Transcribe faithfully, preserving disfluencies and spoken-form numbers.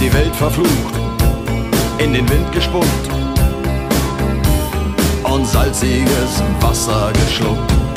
die Welt verflucht, in den Wind gespuckt und salziges Wasser geschluckt.